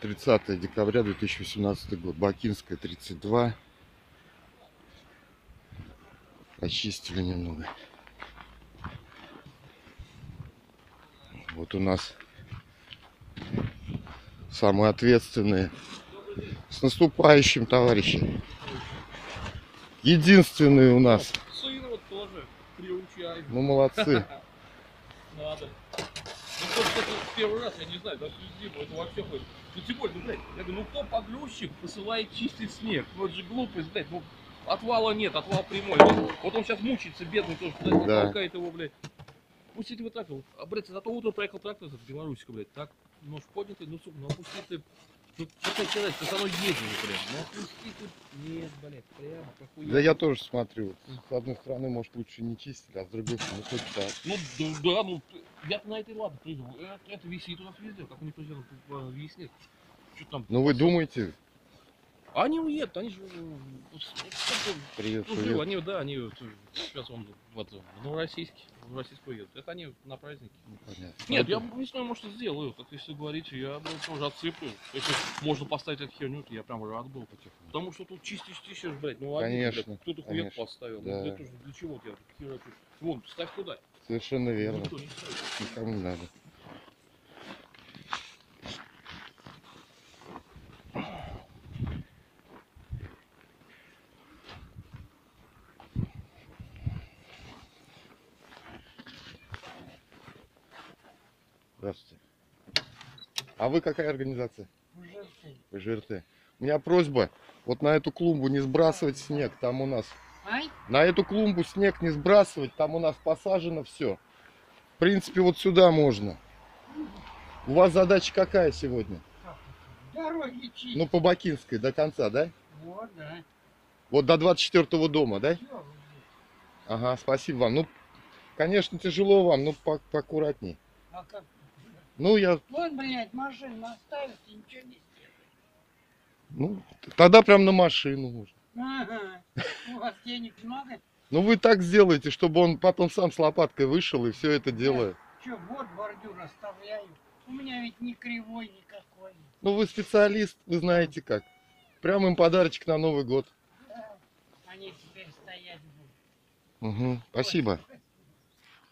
30 декабря 2018 год. Бакинская, 32. Очистили немного. Вот у нас самые ответственные. С наступающим, товарищи. Единственные у нас. Сын вот тоже приучай. Ну, молодцы. Надо. Ну, кстати, первый раз, я не знаю, даже зиму, это вообще хоть. Ну, тем более, ну, блядь, я говорю, ну, кто погрузчик посылает чистый снег? Ну, это же глупость, блядь, ну, отвала нет, отвал прямой. Вот он сейчас мучается, бедный тоже, блядь, Да. толкает его, блядь. Пустите вот так вот. А, блядь, зато утром проехал трактор в Белорусика, блядь, так, нож поднятый, ну, сука, ну, опусти ты. Ну, какая сказать, ты со мной ездил, блядь, ну, опусти ты. Нет, блядь, прямо, как Да я тоже смотрю. С одной стороны, может, лучше не чистили, а с другой стороны, хоть так. Ну, да, ну, я-то на этой ладно прыгал. Это висит у нас везде, как у них приезжал, виснет. Что там? Ну, вы думаете? Они уедут, они же... Привет, Ну, привет. живы, они, да, они сейчас он вот, в Новороссийск уедут. Это они на праздники. Понятно. Нет, я весной, может, сделаю, как если говорите, я тоже отсыплю. Если можно поставить эту херню, то я прям рад был. Потому что тут чистишь, блядь, ну Конечно, кто-то хуяк конечно, поставил. да. Ну, это же для чего тебя херачу? Вон, ставь туда. Совершенно верно. Никто не ставит. Никому не надо. Здравствуйте. А вы какая организация? ЖРТ. У меня просьба, вот на эту клумбу не сбрасывать снег, там у нас... На эту клумбу снег не сбрасывать, там у нас посажено все. В принципе, вот сюда можно. У вас задача какая сегодня? Дороги чистить. Ну, по Бакинской до конца, да? Вот, да. Вот до 24-го дома, да? Всё. Ага, спасибо вам. Ну, конечно, тяжело вам, но поаккуратней. А как? Ну, я... Вон, блядь, машину оставить и ничего не сделать. Ну, тогда прям на машину можно. Ага. У вас денег много? Ну, вы так сделаете, чтобы он потом сам с лопаткой вышел и все это делает. Че, вот бордюр оставляю. У меня ведь не кривой никакой. Ну, вы специалист, вы знаете как. Прям им подарочек на Новый год. Да. Они теперь стоять будут. Угу, спасибо. Ой.